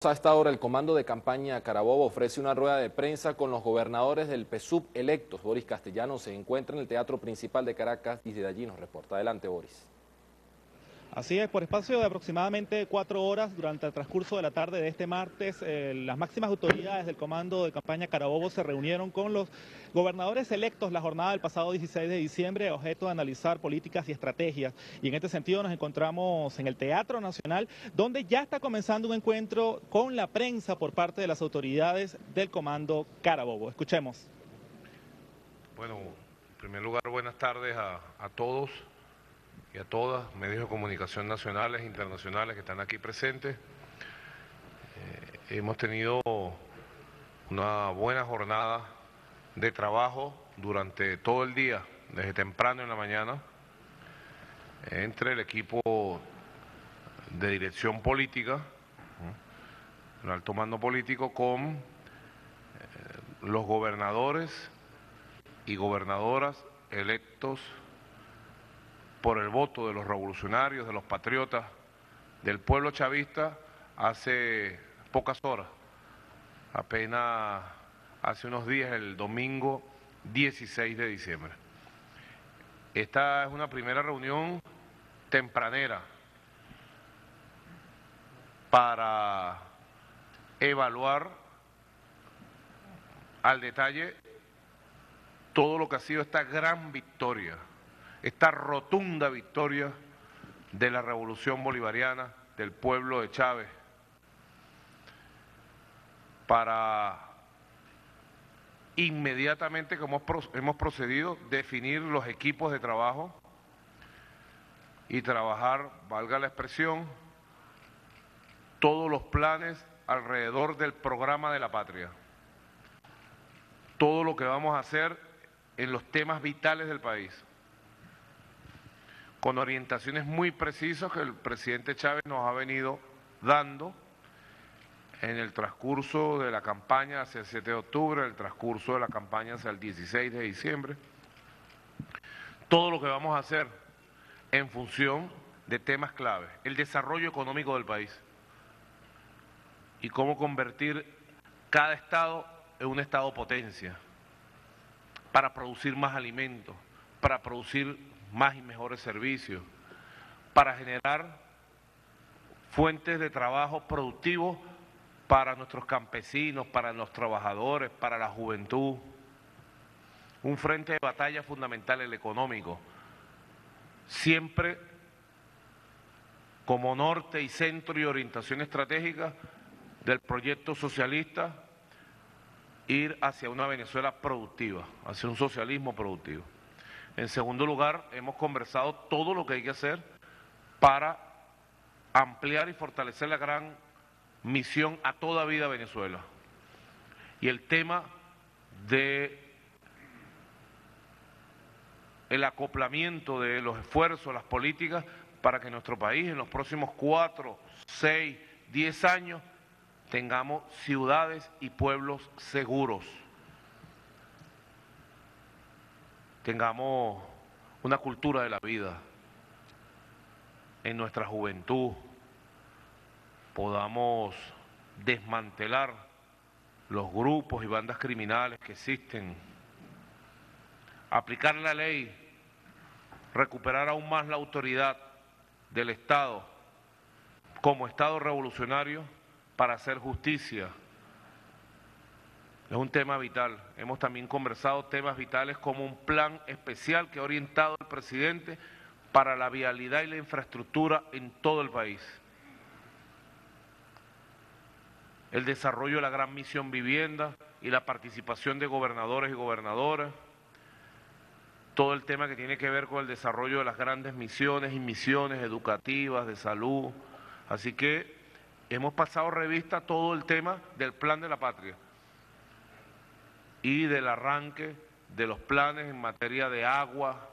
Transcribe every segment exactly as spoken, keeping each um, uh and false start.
A esta hora el comando de campaña Carabobo ofrece una rueda de prensa con los gobernadores del P S U V electos. Boris Castellanos se encuentra en el Teatro Principal de Caracas y desde allí nos reporta. Adelante, Boris. Así es, por espacio de aproximadamente cuatro horas durante el transcurso de la tarde de este martes, eh, las máximas autoridades del comando de campaña Carabobo se reunieron con los gobernadores electos la jornada del pasado dieciséis de diciembre, a objeto de analizar políticas y estrategias. Y en este sentido nos encontramos en el Teatro Nacional, donde ya está comenzando un encuentro con la prensa por parte de las autoridades del comando Carabobo. Escuchemos. Bueno, en primer lugar, buenas tardes a, a todos y a todas, medios de comunicación nacionales e internacionales que están aquí presentes. Eh, hemos tenido una buena jornada de trabajo durante todo el día, desde temprano en la mañana, entre el equipo de dirección política, el alto mando político, con eh, los gobernadores y gobernadoras electos por el voto de los revolucionarios, de los patriotas, del pueblo chavista, hace pocas horas, apenas hace unos días, el domingo dieciséis de diciembre. Esta es una primera reunión tempranera para evaluar al detalle todo lo que ha sido esta gran victoria, esta rotunda victoria de la revolución bolivariana, del pueblo de Chávez, para inmediatamente, como hemos procedido, definir los equipos de trabajo y trabajar, valga la expresión, todos los planes alrededor del programa de la patria. Todo lo que vamos a hacer en los temas vitales del país, con orientaciones muy precisas que el presidente Chávez nos ha venido dando en el transcurso de la campaña hacia el siete de octubre, el transcurso de la campaña hacia el dieciséis de diciembre. Todo lo que vamos a hacer en función de temas claves, el desarrollo económico del país y cómo convertir cada estado en un estado potencia, para producir más alimentos, para producir más y mejores servicios, para generar fuentes de trabajo productivos para nuestros campesinos, para los trabajadores, para la juventud. Un frente de batalla fundamental, el económico, siempre como norte y centro y orientación estratégica del proyecto socialista, ir hacia una Venezuela productiva, hacia un socialismo productivo. En segundo lugar, hemos conversado todo lo que hay que hacer para ampliar y fortalecer la gran misión a toda vida Venezuela. Y el tema de el acoplamiento de los esfuerzos, las políticas, para que nuestro país en los próximos cuatro, seis, diez años tengamos ciudades y pueblos seguros, tengamos una cultura de la vida en nuestra juventud, podamos desmantelar los grupos y bandas criminales que existen, aplicar la ley, recuperar aún más la autoridad del Estado como Estado revolucionario para hacer justicia. Es un tema vital. Hemos también conversado temas vitales como un plan especial que ha orientado al presidente para la vialidad y la infraestructura en todo el país. El desarrollo de la gran misión vivienda y la participación de gobernadores y gobernadoras. Todo el tema que tiene que ver con el desarrollo de las grandes misiones y misiones educativas, de salud. Así que hemos pasado revista todo el tema del plan de la patria y del arranque de los planes en materia de agua,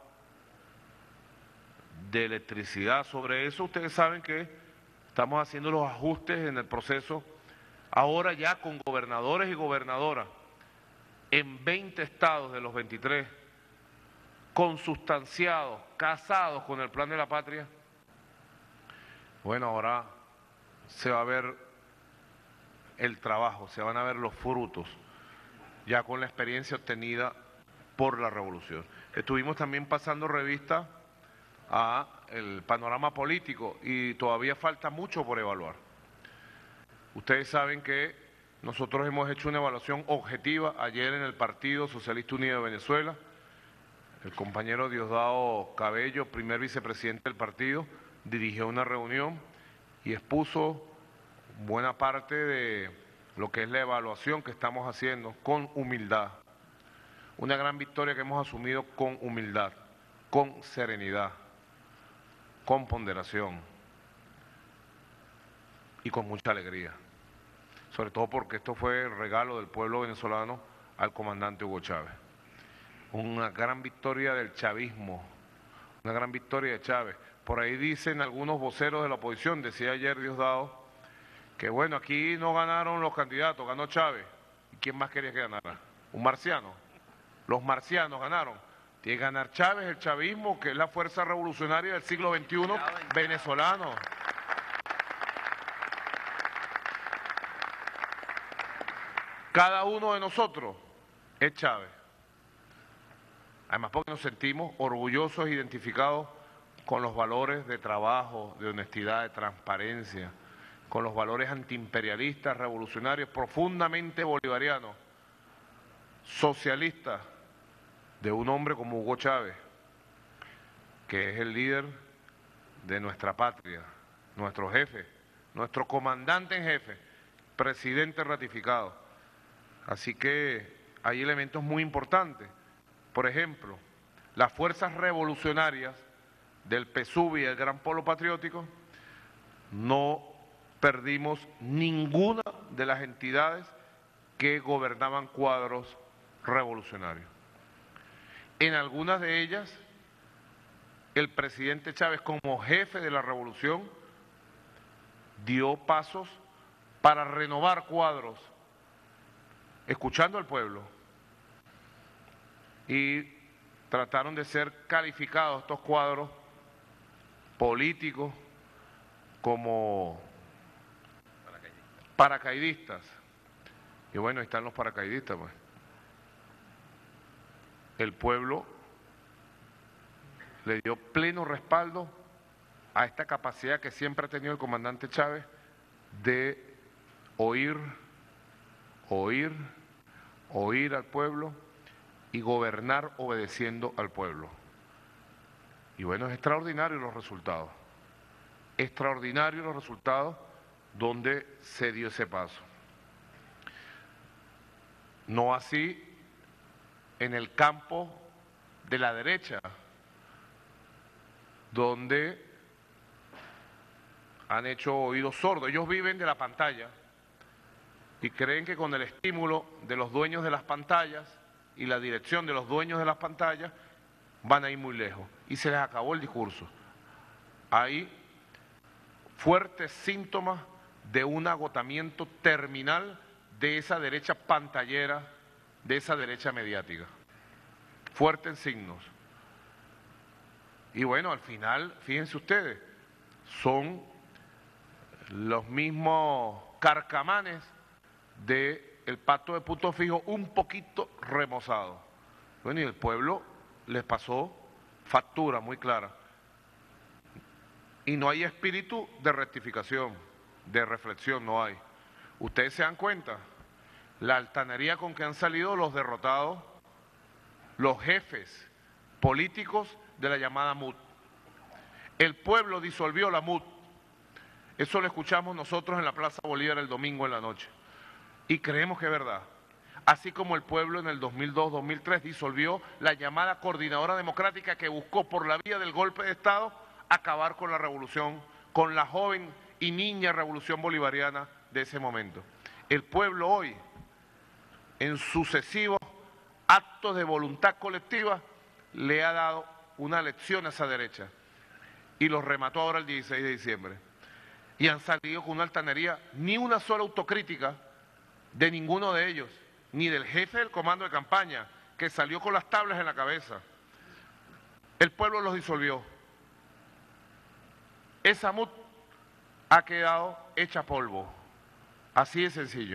de electricidad. Sobre eso ustedes saben que estamos haciendo los ajustes en el proceso, ahora ya con gobernadores y gobernadoras en veinte estados de los veintitrés, consustanciados, casados con el plan de la patria. Bueno, ahora se va a ver el trabajo, se van a ver los frutos, ya con la experiencia obtenida por la revolución. Estuvimos también pasando revista a el panorama político y todavía falta mucho por evaluar. Ustedes saben que nosotros hemos hecho una evaluación objetiva ayer en el Partido Socialista Unido de Venezuela. El compañero Diosdado Cabello, primer vicepresidente del partido, dirigió una reunión y expuso buena parte de lo que es la evaluación que estamos haciendo con humildad. Una gran victoria que hemos asumido con humildad, con serenidad, con ponderación y con mucha alegría. Sobre todo porque esto fue el regalo del pueblo venezolano al comandante Hugo Chávez. Una gran victoria del chavismo, una gran victoria de Chávez. Por ahí dicen algunos voceros de la oposición, decía ayer Diosdado, que bueno, aquí no ganaron los candidatos, ganó Chávez. ¿Y quién más quería que ganara? ¿Un marciano? Los marcianos ganaron. Tiene que ganar Chávez, el chavismo, que es la fuerza revolucionaria del siglo veintiuno venezolano. Cada uno de nosotros es Chávez. Además porque nos sentimos orgullosos e identificados con los valores de trabajo, de honestidad, de transparencia, con los valores antiimperialistas, revolucionarios, profundamente bolivarianos, socialistas, de un hombre como Hugo Chávez, que es el líder de nuestra patria, nuestro jefe, nuestro comandante en jefe, presidente ratificado. Así que hay elementos muy importantes. Por ejemplo, las fuerzas revolucionarias del P S U V y el Gran Polo Patriótico, no perdimos ninguna de las entidades que gobernaban cuadros revolucionarios. En algunas de ellas, el presidente Chávez, como jefe de la revolución, dio pasos para renovar cuadros, escuchando al pueblo, y trataron de ser calificados estos cuadros políticos como paracaidistas. Y bueno, ahí están los paracaidistas, pues. El pueblo le dio pleno respaldo a esta capacidad que siempre ha tenido el comandante Chávez de oír, oír, oír al pueblo y gobernar obedeciendo al pueblo. Y bueno, es extraordinario los resultados, extraordinarios los resultados donde se dio ese paso. No así en el campo de la derecha, donde han hecho oídos sordos. Ellos viven de la pantalla y creen que con el estímulo de los dueños de las pantallas y la dirección de los dueños de las pantallas van a ir muy lejos. Y se les acabó el discurso. Hay fuertes síntomas de un agotamiento terminal de esa derecha pantallera, de esa derecha mediática. Fuertes signos. Y bueno, al final, fíjense ustedes, son los mismos carcamanes del pacto de punto fijo un poquito remozado. Bueno, y el pueblo les pasó factura muy clara. Y no hay espíritu de rectificación, de reflexión, no hay. Ustedes se dan cuenta, la altanería con que han salido los derrotados, los jefes políticos de la llamada M U D. El pueblo disolvió la M U D. Eso lo escuchamos nosotros en la Plaza Bolívar el domingo en la noche. Y creemos que es verdad. Así como el pueblo en el dos mil dos dos mil tres disolvió la llamada Coordinadora Democrática que buscó por la vía del golpe de Estado acabar con la revolución, con la joven y niña revolución bolivariana de ese momento. El pueblo hoy, en sucesivos actos de voluntad colectiva, le ha dado una lección a esa derecha y los remató ahora el dieciséis de diciembre. Y han salido con una altanería, ni una sola autocrítica de ninguno de ellos, ni del jefe del comando de campaña, que salió con las tablas en la cabeza. El pueblo los disolvió. Esa M U D ha quedado hecha polvo. Así de sencillo.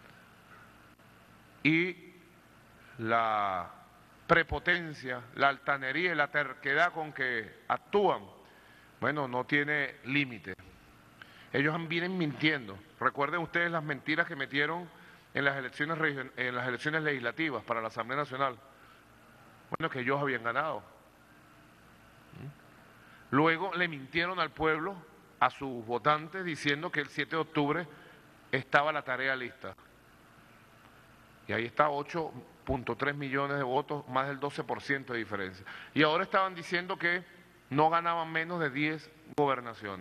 Y la prepotencia, la altanería y la terquedad con que actúan, bueno, no tiene límite. Ellos vienen mintiendo. Recuerden ustedes las mentiras que metieron en las elecciones, en las elecciones legislativas para la Asamblea Nacional. Bueno, que ellos habían ganado. Luego le mintieron al pueblo, a sus votantes, diciendo que el siete de octubre estaba la tarea lista. Y ahí está ocho punto tres millones de votos, más del doce por ciento de diferencia. Y ahora estaban diciendo que no ganaban menos de diez gobernaciones.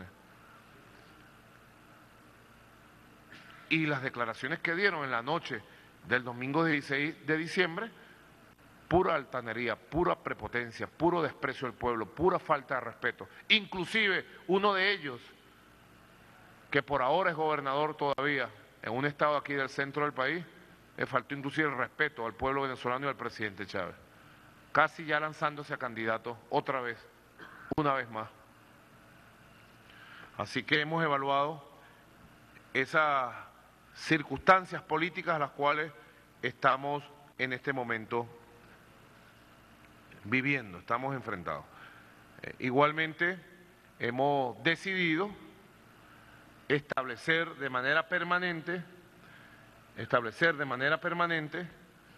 Y las declaraciones que dieron en la noche del domingo dieciséis de diciembre, pura altanería, pura prepotencia, puro desprecio del pueblo, pura falta de respeto. Inclusive uno de ellos, que por ahora es gobernador todavía, en un estado aquí del centro del país, le faltó inclusive el respeto al pueblo venezolano y al presidente Chávez. Casi ya lanzándose a candidato otra vez, una vez más. Así que hemos evaluado esas circunstancias políticas a las cuales estamos en este momento viviendo, estamos enfrentados. Eh, igualmente, hemos decidido establecer de manera permanente, establecer de manera permanente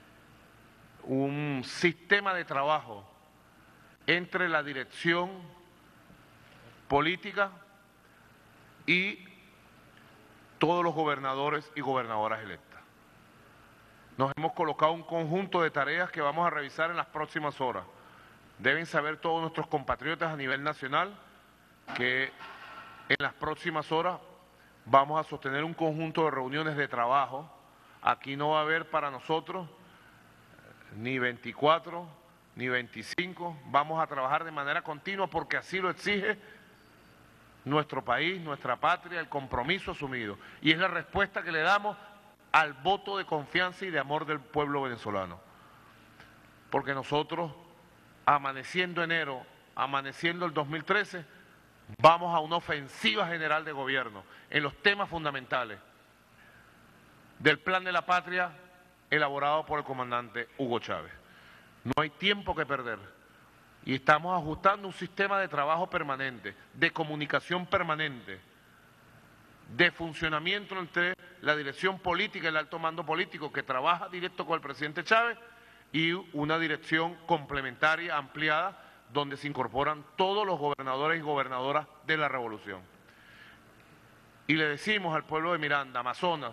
un sistema de trabajo entre la dirección política y todos los gobernadores y gobernadoras electas. Nos hemos colocado un conjunto de tareas que vamos a revisar en las próximas horas. Deben saber todos nuestros compatriotas a nivel nacional que en las próximas horas vamos a sostener un conjunto de reuniones de trabajo. Aquí no va a haber para nosotros ni veinticuatro, ni veinticinco, vamos a trabajar de manera continua porque así lo exige nuestro país, nuestra patria, el compromiso asumido. Y es la respuesta que le damos al voto de confianza y de amor del pueblo venezolano. Porque nosotros, amaneciendo enero, amaneciendo el dos mil trece, vamos a una ofensiva general de gobierno en los temas fundamentales del Plan de la Patria elaborado por el comandante Hugo Chávez. No hay tiempo que perder y estamos ajustando un sistema de trabajo permanente, de comunicación permanente, de funcionamiento entre la dirección política y el alto mando político que trabaja directo con el presidente Chávez y una dirección complementaria, ampliada, donde se incorporan todos los gobernadores y gobernadoras de la revolución. Y le decimos al pueblo de Miranda, Amazonas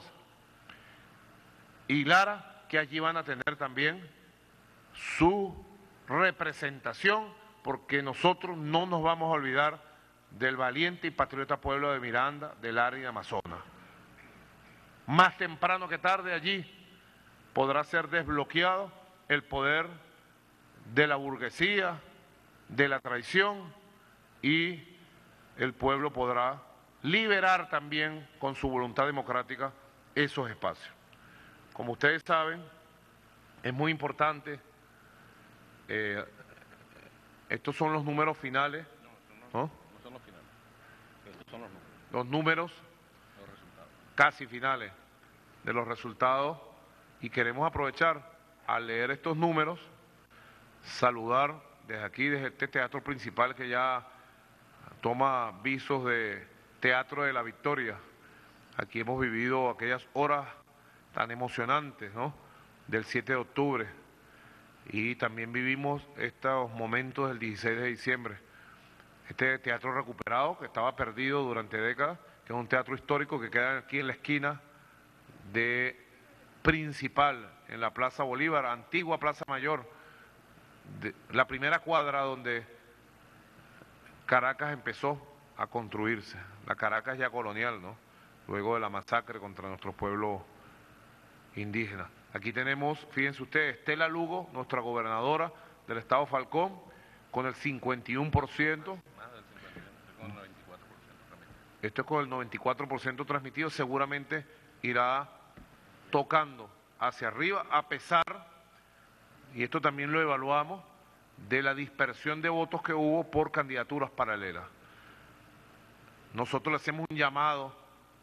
y Lara que allí van a tener también su representación, porque nosotros no nos vamos a olvidar del valiente y patriota pueblo de Miranda, de Lara y de Amazonas. Más temprano que tarde allí podrá ser desbloqueado el poder de la burguesía, de la traición, y el pueblo podrá liberar también con su voluntad democrática esos espacios. Como ustedes saben, es muy importante, eh, estos son los números finales, no, no, ¿no? no son los finales, estos son los números. Los números Los resultados. casi finales de los resultados, y queremos aprovechar al leer estos números, saludar desde aquí, desde este teatro principal que ya toma visos de Teatro de la Victoria. Aquí hemos vivido aquellas horas tan emocionantes, ¿no?, del siete de octubre, y también vivimos estos momentos del dieciséis de diciembre. Este teatro recuperado, que estaba perdido durante décadas, que es un teatro histórico que queda aquí en la esquina de Principal, en la Plaza Bolívar, antigua Plaza Mayor, de, la primera cuadra donde Caracas empezó a construirse, la Caracas ya colonial, ¿no?, luego de la masacre contra nuestro pueblo indígena. Aquí tenemos, fíjense ustedes, Estela Lugo, nuestra gobernadora del estado Falcón, con el cincuenta y uno por ciento. Más del cincuenta por ciento, con el noventa y cuatro por ciento transmitido. Esto es con el noventa y cuatro por ciento transmitido, seguramente irá tocando hacia arriba, a pesar, y esto también lo evaluamos, de la dispersión de votos que hubo por candidaturas paralelas. Nosotros le hacemos un llamado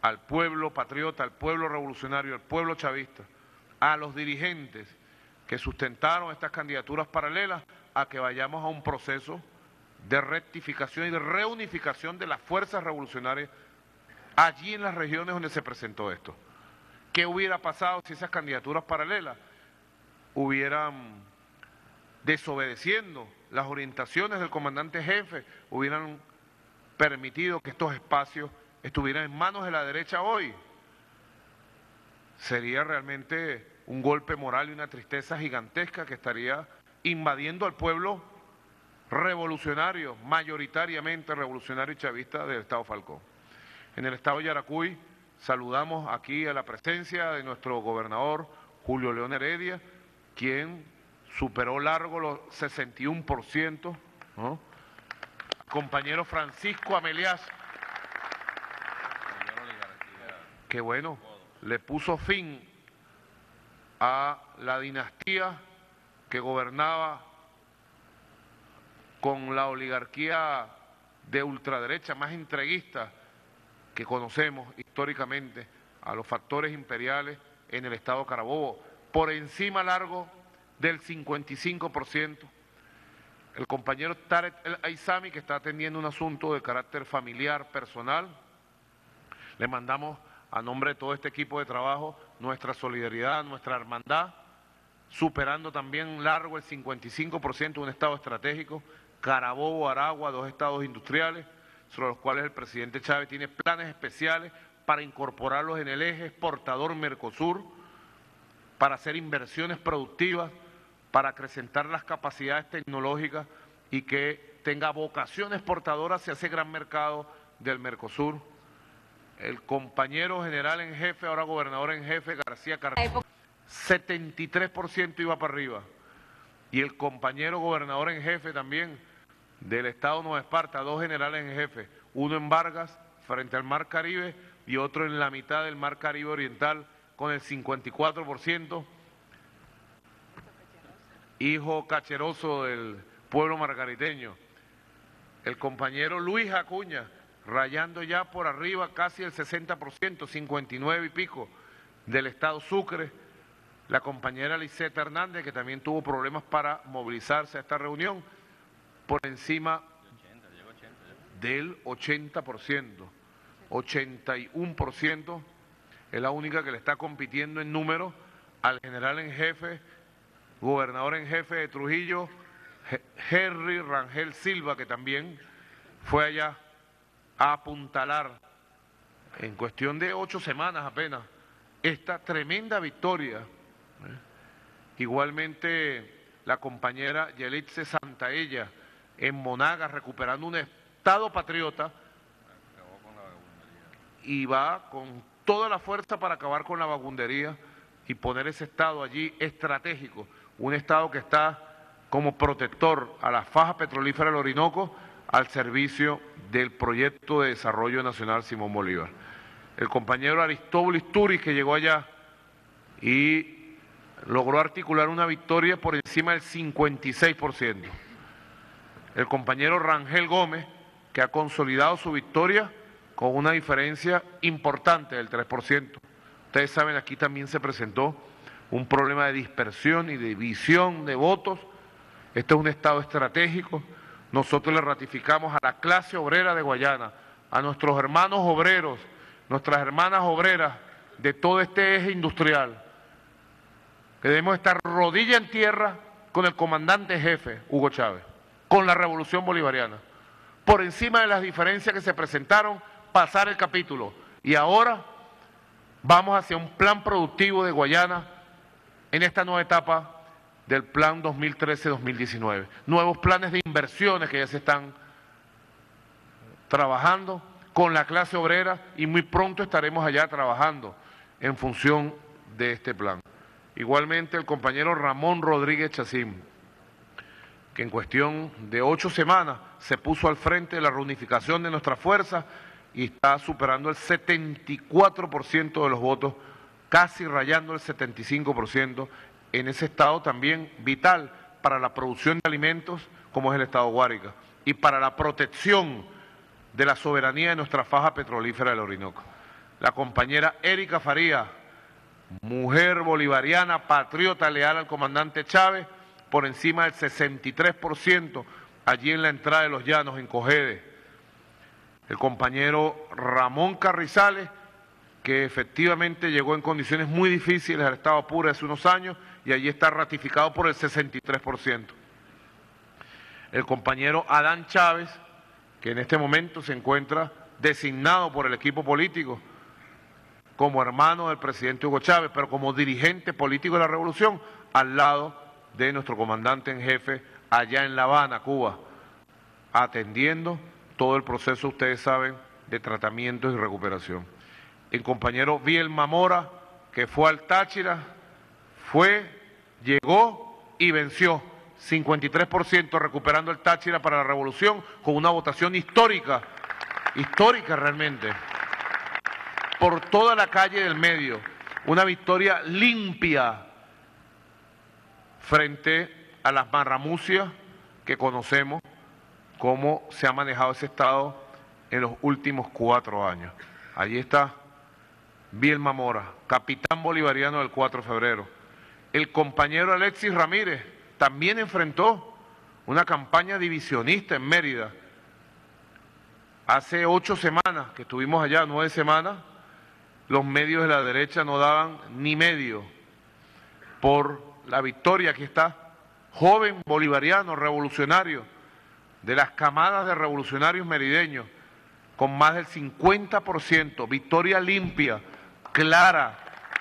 al pueblo patriota, al pueblo revolucionario, al pueblo chavista, a los dirigentes que sustentaron estas candidaturas paralelas, a que vayamos a un proceso de rectificación y de reunificación de las fuerzas revolucionarias allí en las regiones donde se presentó esto. ¿Qué hubiera pasado si esas candidaturas paralelas hubieran, desobedeciendo las orientaciones del comandante jefe, hubieran permitido que estos espacios estuvieran en manos de la derecha hoy? Sería realmente un golpe moral y una tristeza gigantesca que estaría invadiendo al pueblo revolucionario, mayoritariamente revolucionario y chavista del Estado Falcón. En el Estado de Yaracuy saludamos aquí a la presencia de nuestro gobernador Julio León Heredia, quien superó largo los sesenta y uno por ciento, ¿no? Compañero Francisco Amelias, que bueno, le puso fin a la dinastía que gobernaba con la oligarquía de ultraderecha más entreguista que conocemos históricamente, a los factores imperiales en el estado Carabobo, por encima largo del cincuenta y cinco por ciento. El compañero Tarek El Aizami, que está atendiendo un asunto de carácter familiar, personal, le mandamos a nombre de todo este equipo de trabajo nuestra solidaridad, nuestra hermandad, superando también largo el cincuenta y cinco por ciento de un estado estratégico, Carabobo, Aragua, dos estados industriales, sobre los cuales el presidente Chávez tiene planes especiales para incorporarlos en el eje exportador Mercosur, para hacer inversiones productivas, para acrecentar las capacidades tecnológicas y que tenga vocación exportadora hacia ese gran mercado del Mercosur. El compañero general en jefe, ahora gobernador en jefe, García Cardona, setenta y tres por ciento iba para arriba. Y el compañero gobernador en jefe también del estado Nueva Esparta, dos generales en jefe, uno en Vargas, frente al Mar Caribe, y otro en la mitad del Mar Caribe Oriental, con el cincuenta y cuatro por ciento, hijo cacheroso del pueblo margariteño. El compañero Luis Acuña, rayando ya por arriba casi el sesenta por ciento, cincuenta y nueve y pico, del estado Sucre. La compañera Liseta Hernández, que también tuvo problemas para movilizarse a esta reunión, por encima del ochenta por ciento, ochenta y uno por ciento, es la única que le está compitiendo en número al general en jefe, gobernador en jefe de Trujillo, Henry Rangel Silva, que también fue allá a apuntalar en cuestión de ocho semanas apenas esta tremenda victoria. Igualmente la compañera Yelitze Santaella en Monagas, recuperando un estado patriota, y va con toda la fuerza para acabar con la vagabundería y poner ese estado allí estratégico, un estado que está como protector a la faja petrolífera del Orinoco, al servicio del proyecto de desarrollo nacional Simón Bolívar. El compañero Aristóbulo Isturiz, que llegó allá y logró articular una victoria por encima del cincuenta y seis por ciento. El compañero Rangel Gómez, que ha consolidado su victoria con una diferencia importante del tres por ciento. Ustedes saben, aquí también se presentó un problema de dispersión y de división de votos. Este es un estado estratégico. Nosotros le ratificamos a la clase obrera de Guayana, a nuestros hermanos obreros, nuestras hermanas obreras de todo este eje industrial, que debemos estar rodilla en tierra con el comandante jefe, Hugo Chávez, con la revolución bolivariana, por encima de las diferencias que se presentaron, pasar el capítulo. Y ahora vamos hacia un plan productivo de Guayana en esta nueva etapa del plan dos mil trece dos mil diecinueve. Nuevos planes de inversiones que ya se están trabajando con la clase obrera y muy pronto estaremos allá trabajando en función de este plan. Igualmente el compañero Ramón Rodríguez Chacín, que en cuestión de ocho semanas se puso al frente de la reunificación de nuestras fuerzas y está superando el setenta y cuatro por ciento de los votos, casi rayando el setenta y cinco por ciento, en ese estado también vital para la producción de alimentos como es el estado Guárica y para la protección de la soberanía de nuestra faja petrolífera del Orinoco. la compañera Erika Faría, mujer bolivariana, patriota, leal al comandante Chávez, por encima del sesenta y tres por ciento, allí en la entrada de Los Llanos, en Cogede. El compañero Ramón Carrizales, que efectivamente llegó en condiciones muy difíciles al estado Apure hace unos años, y allí está ratificado por el sesenta y tres por ciento. El compañero Adán Chávez, que en este momento se encuentra designado por el equipo político como hermano del presidente Hugo Chávez, pero como dirigente político de la revolución, al lado de nuestro comandante en jefe allá en La Habana, Cuba, atendiendo todo el proceso, ustedes saben, de tratamiento y recuperación. El compañero Vielma Mora, que fue al Táchira, fue, llegó y venció, cincuenta y tres por ciento recuperando el Táchira para la revolución, con una votación histórica, histórica realmente, por toda la calle del medio, una victoria limpia frente a las marramucias que conocemos, cómo se ha manejado ese Estado en los últimos cuatro años. Allí está Vielma Mora, capitán bolivariano del cuatro de febrero. El compañero Alexis Ramírez también enfrentó una campaña divisionista en Mérida. Hace ocho semanas que estuvimos allá, nueve semanas, los medios de la derecha no daban ni medio por la victoria. Aquí está, joven bolivariano, revolucionario, de las camadas de revolucionarios merideños, con más del cincuenta por ciento, victoria limpia, clara,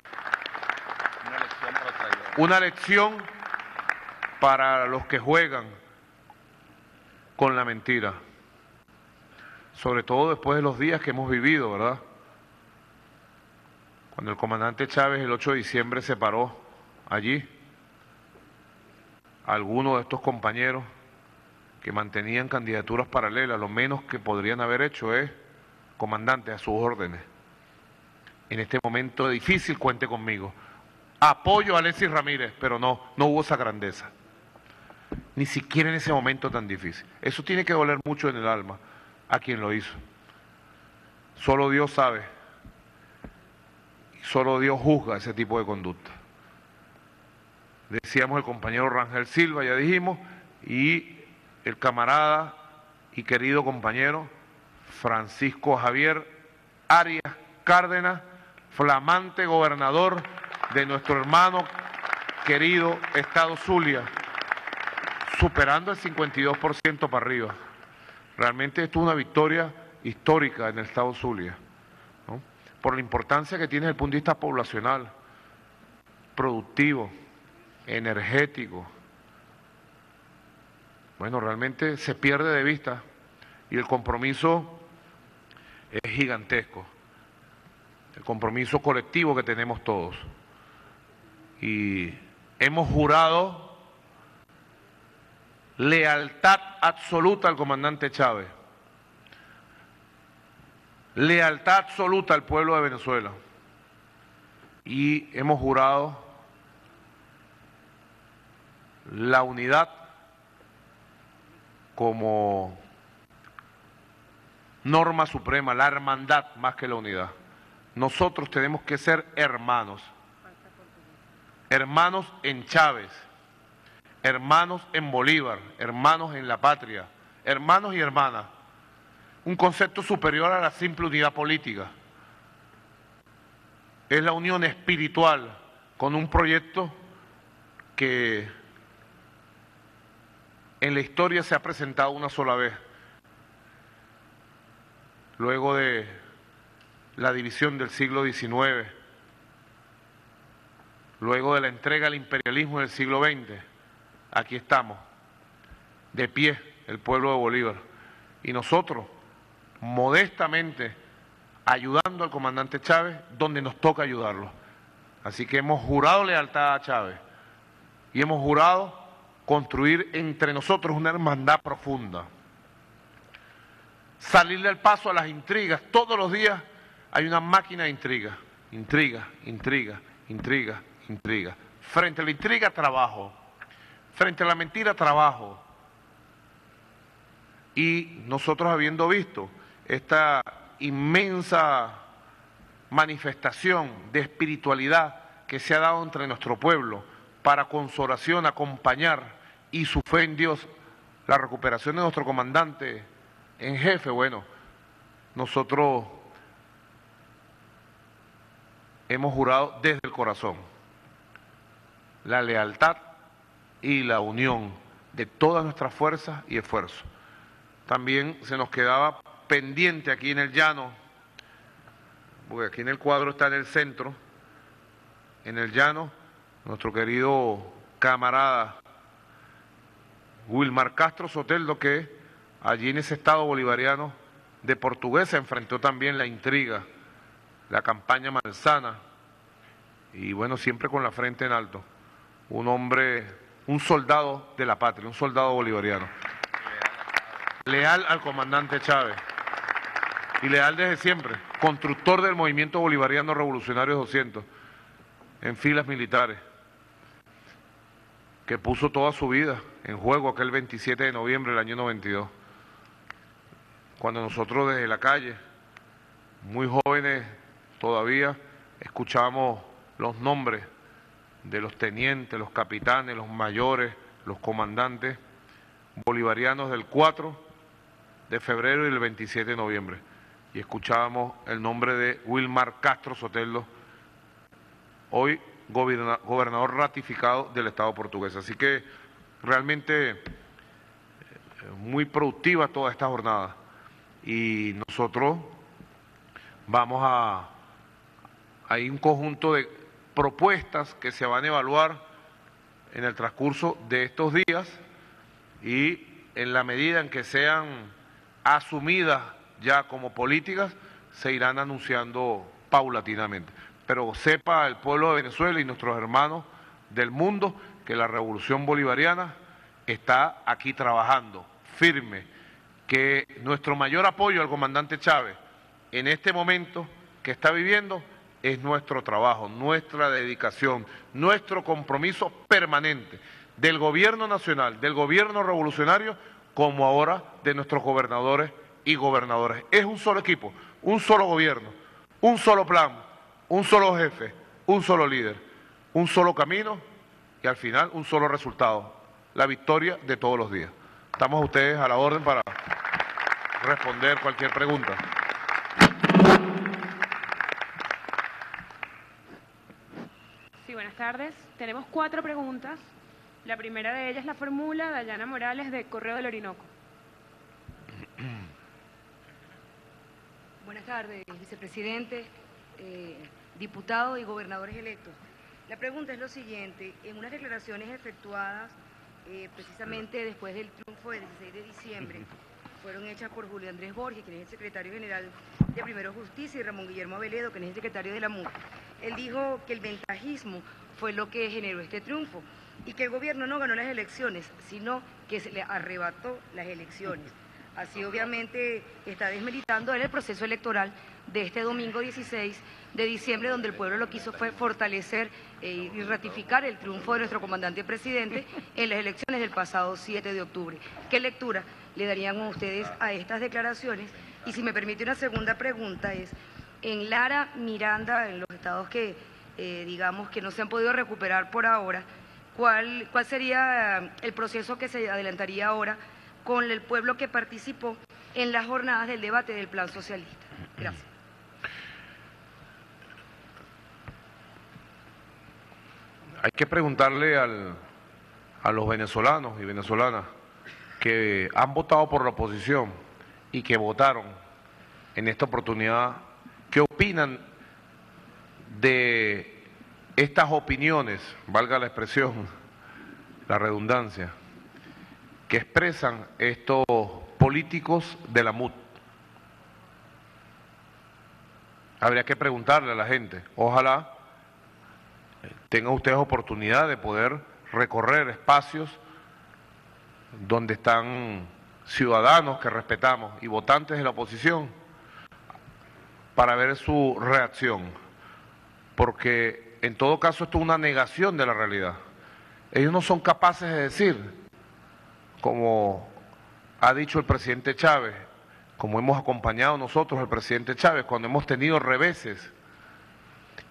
una lección para los que juegan con la mentira, sobre todo después de los días que hemos vivido, ¿verdad? Cuando el comandante Chávez el ocho de diciembre se paró allí, algunos de estos compañeros que mantenían candidaturas paralelas, lo menos que podrían haber hecho es, comandante, a sus órdenes. En este momento difícil, cuente conmigo. Apoyo a Alexis Ramírez, pero no, no hubo esa grandeza. Ni siquiera en ese momento tan difícil. Eso tiene que doler mucho en el alma a quien lo hizo. Solo Dios sabe. Solo Dios juzga ese tipo de conducta. Decíamos el compañero Rangel Silva, ya dijimos, y el camarada y querido compañero Francisco Javier Arias Cárdenas, flamante gobernador de nuestro hermano querido Estado Zulia, superando el cincuenta y dos por ciento para arriba. Realmente esto es una victoria histórica en el Estado Zulia, ¿no? Por la importancia que tiene desde el punto de vista poblacional, productivo, energético. Bueno, realmente se pierde de vista y el compromiso es gigantesco, el compromiso colectivo que tenemos todos. Y hemos jurado lealtad absoluta al comandante Chávez, lealtad absoluta al pueblo de Venezuela, y hemos jurado la unidad como norma suprema, la hermandad más que la unidad. Nosotros tenemos que ser hermanos, hermanos en Chávez, hermanos en Bolívar, hermanos en la patria, hermanos y hermanas. Un concepto superior a la simple unidad política. Es la unión espiritual con un proyecto que en la historia se ha presentado una sola vez, luego de la división del siglo diecinueve, luego de la entrega al imperialismo del siglo veinte, aquí estamos, de pie, el pueblo de Bolívar, y nosotros, modestamente, ayudando al comandante Chávez, donde nos toca ayudarlo. Así que hemos jurado lealtad a Chávez, y hemos jurado construir entre nosotros una hermandad profunda. Salirle al paso a las intrigas. Todos los días hay una máquina de intriga, intriga, intriga, intriga, intriga. Frente a la intriga, trabajo. Frente a la mentira, trabajo. Y nosotros, habiendo visto esta inmensa manifestación de espiritualidad que se ha dado entre nuestro pueblo para consolación, acompañar y su fe en Dios, la recuperación de nuestro comandante en jefe, bueno, nosotros hemos jurado desde el corazón la lealtad y la unión de todas nuestras fuerzas y esfuerzos. También se nos quedaba pendiente aquí en el llano, porque aquí en el cuadro está en el centro, en el llano, nuestro querido camarada Wilmar Castro Soteldo, que allí en ese estado bolivariano de Portuguesa enfrentó también la intriga, la campaña malsana, y bueno, siempre con la frente en alto. Un hombre, un soldado de la patria, un soldado bolivariano. Leal al comandante Chávez. Y leal desde siempre. Constructor del movimiento bolivariano revolucionario doscientos en filas militares. Que puso toda su vida en juego aquel veintisiete de noviembre del año noventa y dos. Cuando nosotros desde la calle, muy jóvenes todavía, escuchábamos los nombres de los tenientes, los capitanes, los mayores, los comandantes bolivarianos del cuatro de febrero y del veintisiete de noviembre. Y escuchábamos el nombre de Wilmar Castro Soteldo, hoy goberna, gobernador ratificado del Estado portugués. Así que realmente eh, muy productiva toda esta jornada. Y nosotros vamos a... hay un conjunto de propuestas que se van a evaluar en el transcurso de estos días y en la medida en que sean asumidas ya como políticas, se irán anunciando paulatinamente. Pero sepa el pueblo de Venezuela y nuestros hermanos del mundo que la revolución bolivariana está aquí trabajando firme, que nuestro mayor apoyo al comandante Chávez en este momento que está viviendo es nuestro trabajo, nuestra dedicación, nuestro compromiso permanente del gobierno nacional, del gobierno revolucionario, como ahora de nuestros gobernadores y gobernadores. Es un solo equipo, un solo gobierno, un solo plan, un solo jefe, un solo líder, un solo camino y al final un solo resultado, la victoria de todos los días. Estamos a ustedes a la orden para responder cualquier pregunta. Sí, buenas tardes. Tenemos cuatro preguntas. La primera de ellas la formula Dayana Morales, de Correo del Orinoco. Buenas tardes, vicepresidente, eh, diputados y gobernadores electos. La pregunta es lo siguiente. En unas declaraciones efectuadas eh, precisamente después del triunfo del dieciséis de diciembre, fueron hechas por Julio Andrés Borges, quien es el secretario general de Primero Justicia, y Ramón Guillermo Aveledo, quien es el secretario de la M U. Él dijo que el ventajismo fue lo que generó este triunfo y que el gobierno no ganó las elecciones, sino que se le arrebató las elecciones. Así obviamente está desmeritando el proceso electoral de este domingo dieciséis de diciembre, donde el pueblo lo que hizo fue fortalecer eh, y ratificar el triunfo de nuestro comandante presidente en las elecciones del pasado siete de octubre. ¿Qué lectura le darían ustedes a estas declaraciones? Y si me permite una segunda pregunta es, en Lara, Miranda, en los estados que eh, digamos que no se han podido recuperar por ahora, ¿cuál, cuál sería el proceso que se adelantaría ahora con el pueblo que participó en las jornadas del debate del plan socialista? Gracias. Hay que preguntarle al, a los venezolanos y venezolanas que han votado por la oposición y que votaron en esta oportunidad, ¿qué opinan de estas opiniones, valga la expresión, la redundancia, que expresan estos políticos de la M U D? Habría que preguntarle a la gente. Ojalá tengan ustedes oportunidad de poder recorrer espacios donde están ciudadanos que respetamos y votantes de la oposición para ver su reacción, porque en todo caso esto es una negación de la realidad. Ellos no son capaces de decir, como ha dicho el presidente Chávez, como hemos acompañado nosotros al presidente Chávez, cuando hemos tenido reveses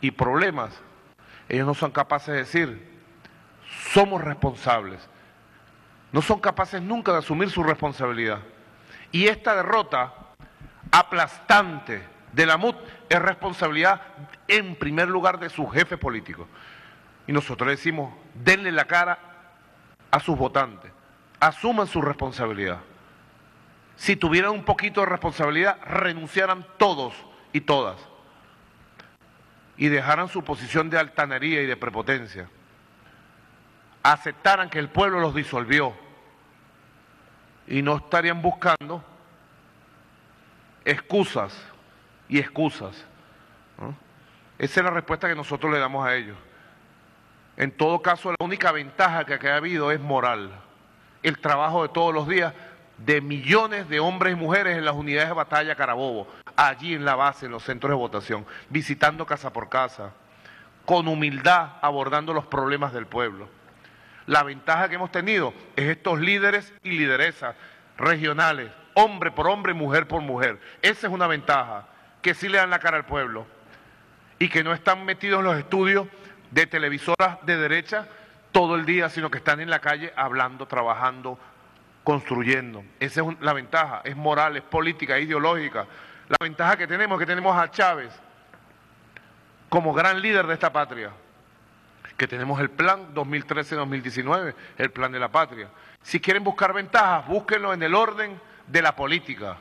y problemas, ellos no son capaces de decir, somos responsables. No son capaces nunca de asumir su responsabilidad. Y esta derrota aplastante de la M U D es responsabilidad en primer lugar de sus jefes políticos. Y nosotros le decimos, denle la cara a sus votantes, asuman su responsabilidad. Si tuvieran un poquito de responsabilidad, renunciaran todos y todas y dejaran su posición de altanería y de prepotencia. Aceptaran que el pueblo los disolvió y no estarían buscando excusas y excusas, ¿no? Esa es la respuesta que nosotros le damos a ellos. En todo caso, la única ventaja que ha habido es moral. El trabajo de todos los días de millones de hombres y mujeres en las unidades de batalla Carabobo, allí en la base, en los centros de votación, visitando casa por casa, con humildad abordando los problemas del pueblo. La ventaja que hemos tenido es estos líderes y lideresas regionales, hombre por hombre, mujer por mujer. Esa es una ventaja, que sí le dan la cara al pueblo y que no están metidos en los estudios de televisoras de derecha todo el día, sino que están en la calle hablando, trabajando, construyendo. Esa es la ventaja, es moral, es política, es ideológica. La ventaja que tenemos es que tenemos a Chávez como gran líder de esta patria, que tenemos el plan dos mil trece a dos mil diecinueve, el plan de la patria. Si quieren buscar ventajas, búsquenlo en el orden de la política,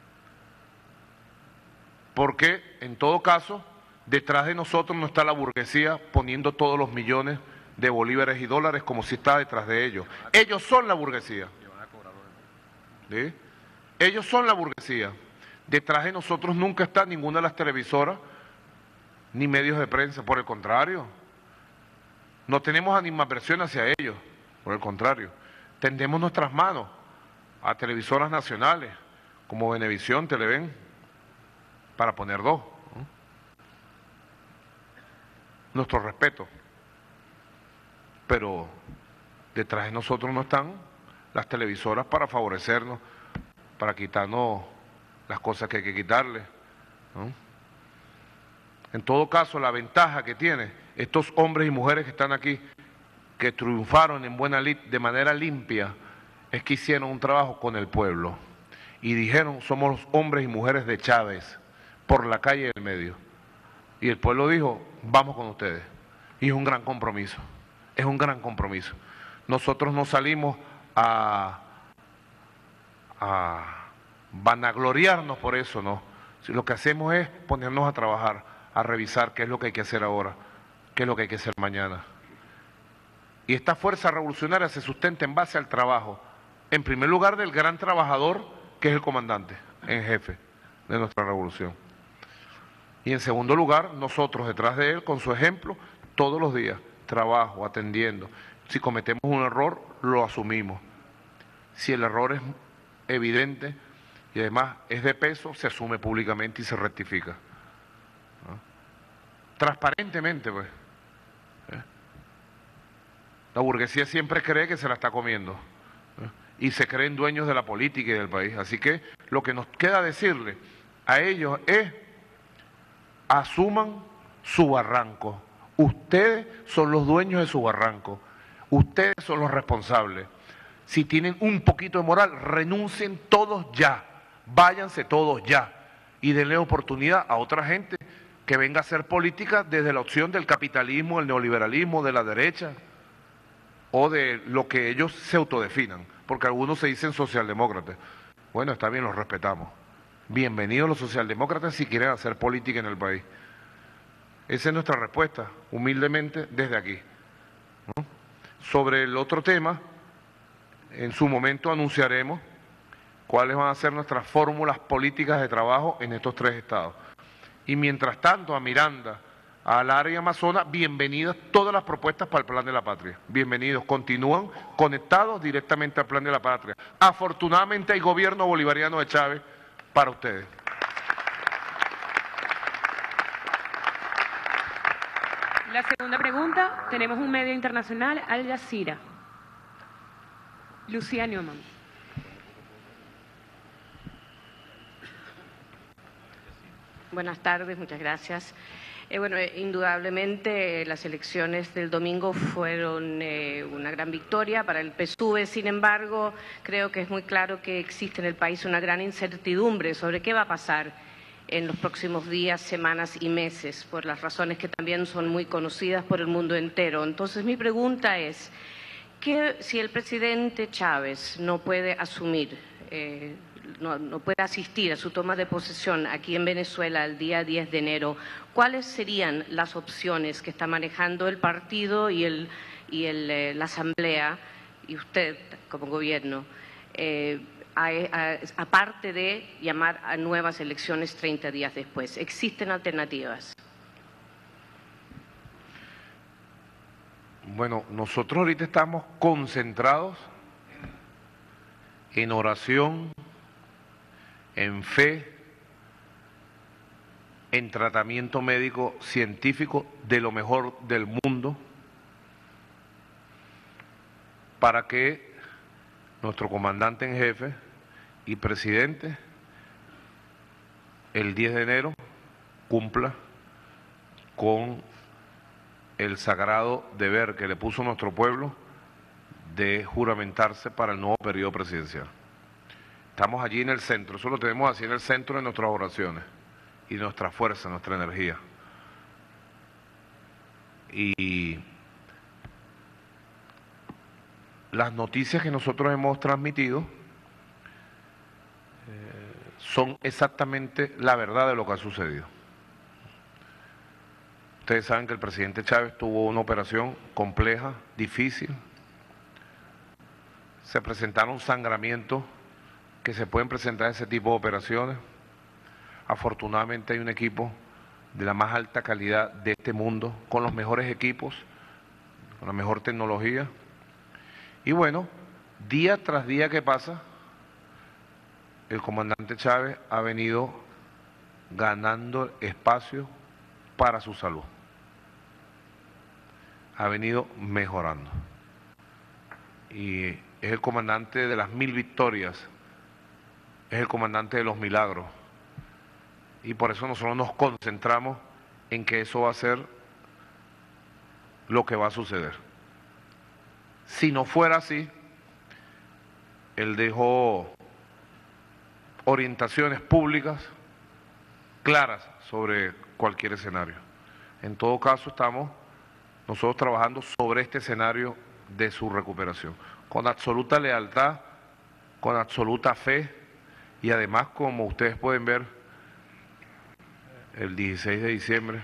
porque en todo caso, detrás de nosotros no está la burguesía poniendo todos los millones de bolívares y dólares como si está detrás de ellos. Ellos son la burguesía. ¿Sí? Ellos son la burguesía. Detrás de nosotros nunca está ninguna de las televisoras ni medios de prensa, por el contrario. No tenemos animadversión hacia ellos, por el contrario. Tendemos nuestras manos a televisoras nacionales como Venevisión, Televen, para poner dos. ¿No? Nuestro respeto. Pero detrás de nosotros no están las televisoras para favorecernos, para quitarnos las cosas que hay que quitarle, ¿no? En todo caso, la ventaja que tienen estos hombres y mujeres que están aquí, que triunfaron en buena lid de manera limpia, es que hicieron un trabajo con el pueblo y dijeron, somos los hombres y mujeres de Chávez, por la calle del medio. Y el pueblo dijo, vamos con ustedes. Y es un gran compromiso, es un gran compromiso. Nosotros no salimos a, a vanagloriarnos por eso, no. Lo que hacemos es ponernos a trabajar, a revisar qué es lo que hay que hacer ahora, qué es lo que hay que hacer mañana. Y esta fuerza revolucionaria se sustenta en base al trabajo, en primer lugar del gran trabajador que es el comandante en jefe de nuestra revolución. Y en segundo lugar, nosotros detrás de él, con su ejemplo, todos los días, trabajo, atendiendo. Si cometemos un error, lo asumimos. Si el error es evidente y además es de peso, se asume públicamente y se rectifica. ¿No? Transparentemente, pues. ¿Eh? La burguesía siempre cree que se la está comiendo, ¿eh? Y se creen dueños de la política y del país. Así que lo que nos queda decirle a ellos es, asuman su barranco. Ustedes son los dueños de su barranco. Ustedes son los responsables. Si tienen un poquito de moral, renuncien todos ya. Váyanse todos ya. Y denle oportunidad a otra gente que venga a hacer política desde la opción del capitalismo, el neoliberalismo, de la derecha, o de lo que ellos se autodefinan. Porque algunos se dicen socialdemócratas. Bueno, está bien, los respetamos. Bienvenidos los socialdemócratas si quieren hacer política en el país. Esa es nuestra respuesta, humildemente, desde aquí, ¿no? Sobre el otro tema, en su momento anunciaremos cuáles van a ser nuestras fórmulas políticas de trabajo en estos tres estados. Y mientras tanto, a Miranda, al área Amazonas, bienvenidas todas las propuestas para el Plan de la Patria. Bienvenidos, continúan conectados directamente al Plan de la Patria. Afortunadamente hay gobierno bolivariano de Chávez para ustedes. La segunda pregunta, tenemos un medio internacional, Al Jazeera. Lucía Newman. Buenas tardes, muchas gracias. Eh, bueno, eh, indudablemente las elecciones del domingo fueron eh, una gran victoria para el P S U V, sin embargo, creo que es muy claro que existe en el país una gran incertidumbre sobre qué va a pasar en los próximos días, semanas y meses, por las razones que también son muy conocidas por el mundo entero. Entonces, mi pregunta es, ¿qué, si el presidente Chávez no puede asumir, eh, no, no puede asistir a su toma de posesión aquí en Venezuela el día diez de enero, ¿cuáles serían las opciones que está manejando el partido y, el, y el, eh, la Asamblea y usted como gobierno, eh, a, a, aparte de llamar a nuevas elecciones treinta días después? ¿Existen alternativas? Bueno, nosotros ahorita estamos concentrados en oración, en fe, en tratamiento médico científico de lo mejor del mundo, para que nuestro comandante en jefe y presidente el diez de enero cumpla con el sagrado deber que le puso nuestro pueblo de juramentarse para el nuevo periodo presidencial. Estamos allí en el centro, eso lo tenemos así en el centro de nuestras oraciones y de nuestra fuerza, nuestra energía. Y las noticias que nosotros hemos transmitido eh, son exactamente la verdad de lo que ha sucedido. Ustedes saben que el presidente Chávez tuvo una operación compleja, difícil. Se presentaron sangramientos que se pueden presentar en ese tipo de operaciones. Afortunadamente hay un equipo de la más alta calidad de este mundo, con los mejores equipos, con la mejor tecnología. Y bueno, día tras día que pasa, el comandante Chávez ha venido ganando espacio para su salud. Ha venido mejorando. Y es el comandante de las mil victorias, es el comandante de los milagros. Y por eso nosotros nos concentramos en que eso va a ser lo que va a suceder. Si no fuera así, él dejó orientaciones públicas claras sobre cualquier escenario. En todo caso, estamos nosotros trabajando sobre este escenario de su recuperación, con absoluta lealtad, con absoluta fe y además, como ustedes pueden ver, el dieciséis de diciembre,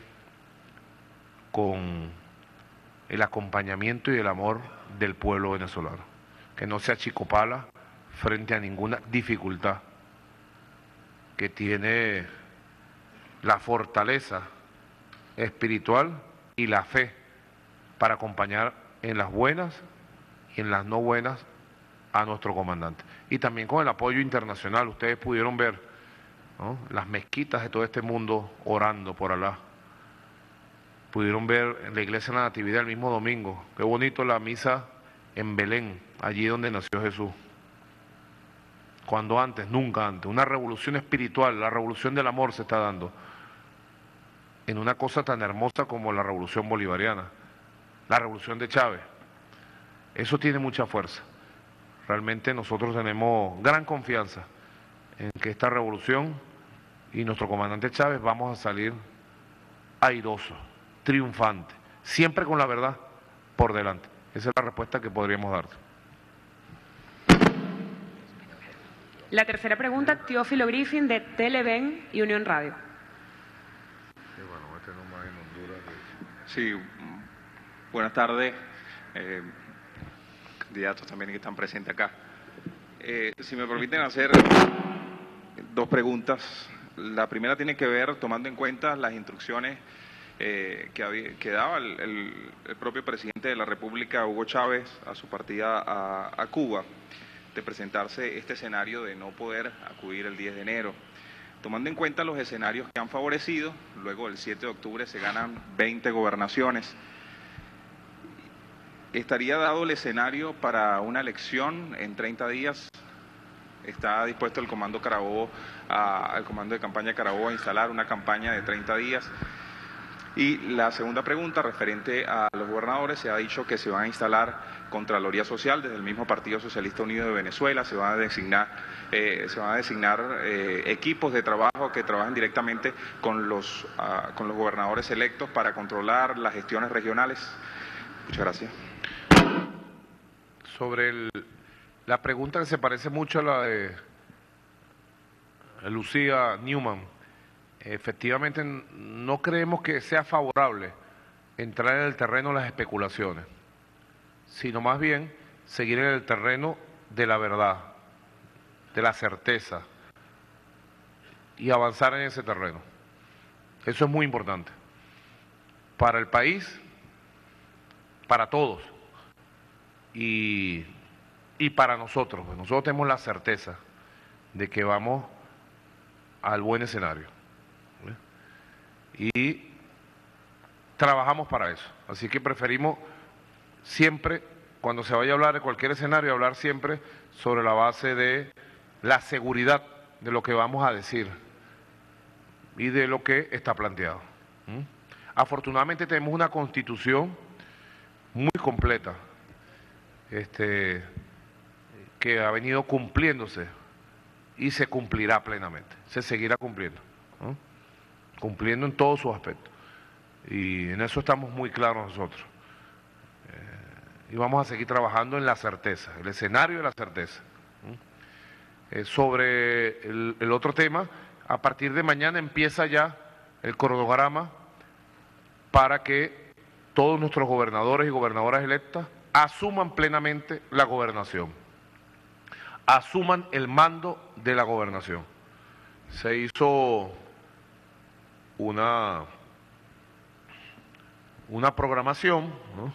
con el acompañamiento y el amor del pueblo venezolano, que no se achicopala frente a ninguna dificultad, que tiene la fortaleza espiritual y la fe para acompañar en las buenas y en las no buenas a nuestro comandante. Y también con el apoyo internacional. Ustedes pudieron ver, ¿no?, las mezquitas de todo este mundo orando por Alá. Pudieron ver en la iglesia de la Natividad el mismo domingo. Qué bonito la misa en Belén, allí donde nació Jesús. Cuando antes, nunca antes. Una revolución espiritual, la revolución del amor se está dando en una cosa tan hermosa como la revolución bolivariana, la revolución de Chávez. Eso tiene mucha fuerza. Realmente nosotros tenemos gran confianza en que esta revolución y nuestro comandante Chávez vamos a salir airosos, triunfantes, siempre con la verdad por delante. Esa es la respuesta que podríamos darte. La tercera pregunta, Teófilo Griffin, de Televen y Unión Radio. Sí, buenas tardes, eh, candidatos también que están presentes acá. Eh, si me permiten hacer dos preguntas. La primera tiene que ver, tomando en cuenta las instrucciones eh, que, había, que daba el, el, el propio presidente de la República, Hugo Chávez, a su partida a, a Cuba, de presentarse este escenario de no poder acudir el diez de enero. Tomando en cuenta los escenarios que han favorecido, luego el siete de octubre se ganan veinte gobernaciones. ¿Estaría dado el escenario para una elección en treinta días? ¿Está dispuesto el Comando Carabobo, a, el Comando de Campaña Carabobo a instalar una campaña de treinta días? Y la segunda pregunta, referente a los gobernadores, se ha dicho que se van a instalar Contraloría Social desde el mismo Partido Socialista Unido de Venezuela, se van a designar, eh, se van a designar eh, equipos de trabajo que trabajen directamente con los, uh, con los gobernadores electos para controlar las gestiones regionales. Muchas gracias. Sobre el, la pregunta que se parece mucho a la de Lucía Newman, efectivamente no creemos que sea favorable entrar en el terreno de las especulaciones, sino más bien seguir en el terreno de la verdad, de la certeza y avanzar en ese terreno. Eso es muy importante para el país, para todos y, y para nosotros. Nosotros tenemos la certeza de que vamos al buen escenario y trabajamos para eso. Así que preferimos siempre, cuando se vaya a hablar de cualquier escenario, hablar siempre sobre la base de la seguridad de lo que vamos a decir y de lo que está planteado. ¿Mm? Afortunadamente tenemos una constitución muy completa, este, que ha venido cumpliéndose y se cumplirá plenamente, se seguirá cumpliendo, ¿no? Cumpliendo en todos sus aspectos. Y en eso estamos muy claros nosotros. Eh, y vamos a seguir trabajando en la certeza, el escenario de la certeza. ¿Mm? Eh, sobre el, el otro tema, a partir de mañana empieza ya el cronograma para que todos nuestros gobernadores y gobernadoras electas asuman plenamente la gobernación, asuman el mando de la gobernación. Se hizo una, una programación, ¿no?,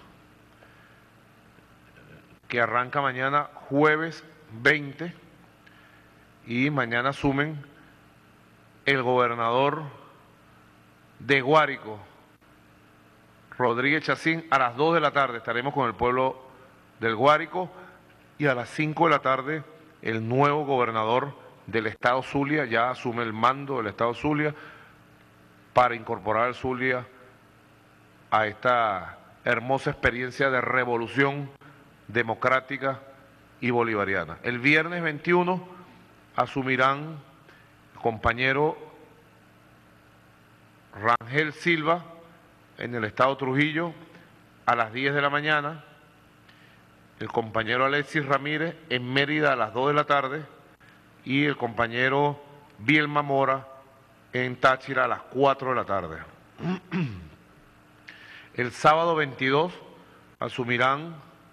que arranca mañana jueves veinte y mañana asumen el gobernador de Guárico, Rodríguez Chacín, a las dos de la tarde estaremos con el pueblo del Guárico y a las cinco de la tarde el nuevo gobernador del estado Zulia ya asume el mando del estado Zulia para incorporar al Zulia a esta hermosa experiencia de revolución democrática y bolivariana. El viernes veintiuno asumirán el compañero Rangel Silva en el estado Trujillo a las diez de la mañana, el compañero Alexis Ramírez en Mérida a las dos de la tarde y el compañero Bielma Mora en Táchira a las cuatro de la tarde. El sábado veintidós asumirán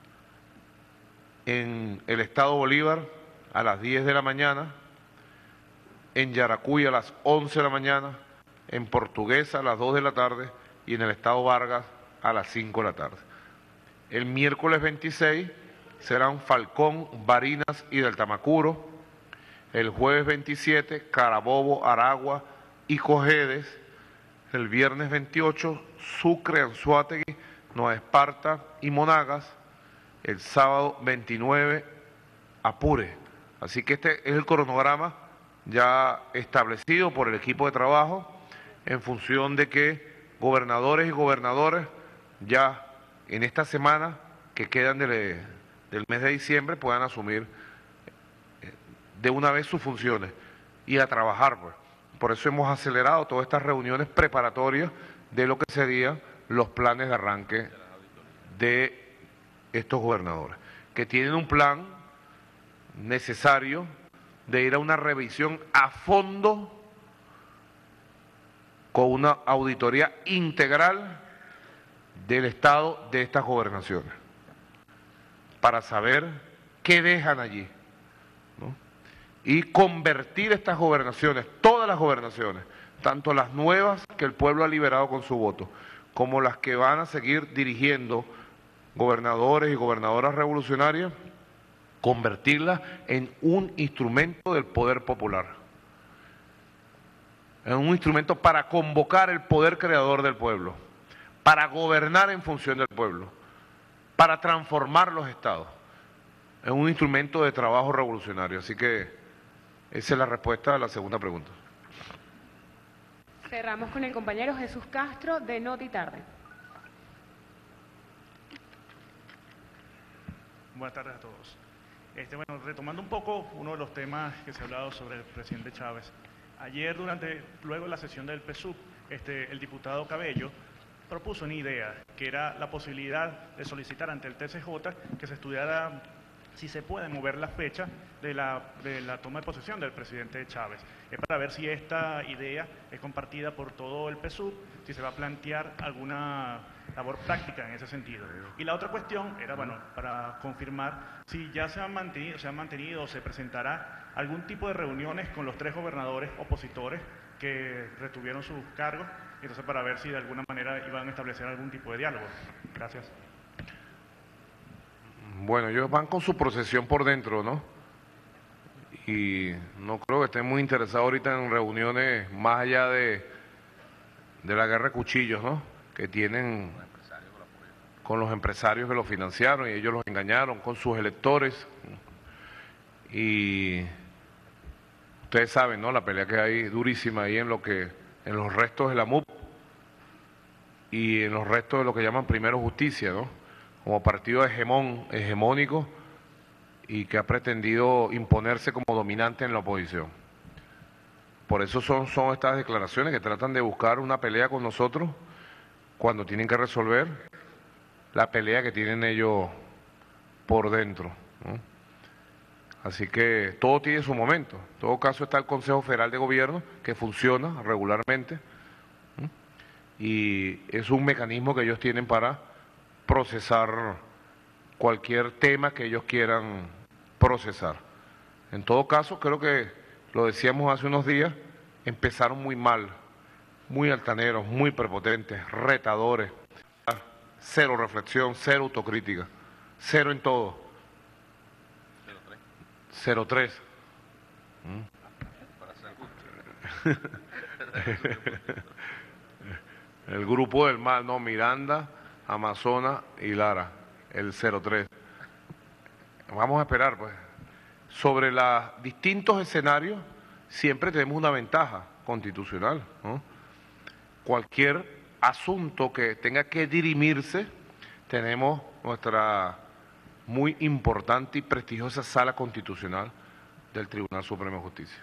en el estado Bolívar a las diez de la mañana, en Yaracuy a las once de la mañana, en Portuguesa a las dos de la tarde y en el estado Vargas a las cinco de la tarde. El miércoles veintiséis serán Falcón, Barinas y del Tamacuro. El jueves veintisiete, Carabobo, Aragua y Cojedes. El viernes veintiocho, Sucre, Anzoátegui, Nueva Esparta y Monagas. El sábado veintinueve, Apure. Así que este es el cronograma ya establecido por el equipo de trabajo en función de que gobernadores y gobernadores ya en esta semana que quedan de, del mes de diciembre puedan asumir de una vez sus funciones y a trabajar, pues. Por eso hemos acelerado todas estas reuniones preparatorias de lo que serían los planes de arranque de estos gobernadores, que tienen un plan necesario de ir a una revisión a fondo con una auditoría integral del estado de estas gobernaciones, para saber qué dejan allí, ¿no?, y convertir estas gobernaciones, todas las gobernaciones, tanto las nuevas que el pueblo ha liberado con su voto, como las que van a seguir dirigiendo gobernadores y gobernadoras revolucionarias, convertirlas en un instrumento del poder popular, en un instrumento para convocar el poder creador del pueblo, para gobernar en función del pueblo, para transformar los estados, en un instrumento de trabajo revolucionario. Así que esa es la respuesta a la segunda pregunta. Cerramos con el compañero Jesús Castro de Noti Tarde. Buenas tardes a todos. Este, bueno, retomando un poco uno de los temas que se ha hablado sobre el presidente Chávez. Ayer, durante, luego de la sesión del P S U V, este, el diputado Cabello propuso una idea, que era la posibilidad de solicitar ante el T C J que se estudiara si se puede mover la fecha de la, de la toma de posesión del presidente Chávez. Es para ver si esta idea es compartida por todo el P S U V, si se va a plantear alguna labor práctica en ese sentido. Y la otra cuestión era, bueno, para confirmar si ya se han mantenido, se han mantenido o se presentará algún tipo de reuniones con los tres gobernadores opositores que retuvieron sus cargos, entonces para ver si de alguna manera iban a establecer algún tipo de diálogo. Gracias. Bueno, ellos van con su procesión por dentro, ¿no? Y no creo que estén muy interesados ahorita en reuniones más allá de, de la guerra de cuchillos, ¿no? Que tienen con los empresarios que los financiaron y ellos los engañaron, con sus electores. Y ustedes saben, ¿no? La pelea que hay durísima ahí en lo que, en los restos de la M U P y en los restos de lo que llaman Primero Justicia, ¿no? Como partido hegemón, hegemónico y que ha pretendido imponerse como dominante en la oposición. Por eso son, son estas declaraciones que tratan de buscar una pelea con nosotros cuando tienen que resolver la pelea que tienen ellos por dentro, ¿no? Así que todo tiene su momento. En todo caso está el Consejo Federal de Gobierno, que funciona regularmente, ¿no? Y es un mecanismo que ellos tienen para procesar cualquier tema que ellos quieran procesar. En todo caso, creo que, lo decíamos hace unos días, empezaron muy mal, muy altaneros, muy prepotentes, retadores, cero reflexión, cero autocrítica, cero en todo. cero tres. El grupo del mal, no, Miranda, Amazonas y Lara, el cero tres. Vamos a esperar, pues. Sobre los distintos escenarios, siempre tenemos una ventaja constitucional, ¿no? Cualquier asunto que tenga que dirimirse, tenemos nuestra muy importante y prestigiosa Sala Constitucional del Tribunal Supremo de Justicia,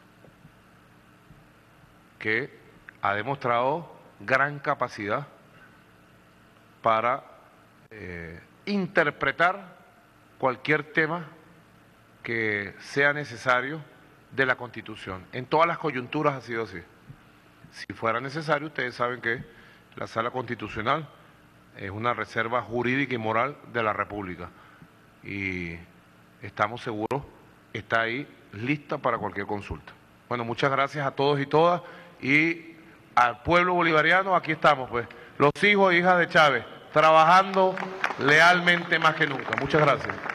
que ha demostrado gran capacidad para eh, interpretar cualquier tema que sea necesario de la Constitución. En todas las coyunturas ha sido así. Si fuera necesario, ustedes saben que la Sala Constitucional es una reserva jurídica y moral de la República y estamos seguros, está ahí lista para cualquier consulta. Bueno, muchas gracias a todos y todas, y al pueblo bolivariano, aquí estamos, pues, los hijos e hijas de Chávez, trabajando lealmente más que nunca. Muchas gracias.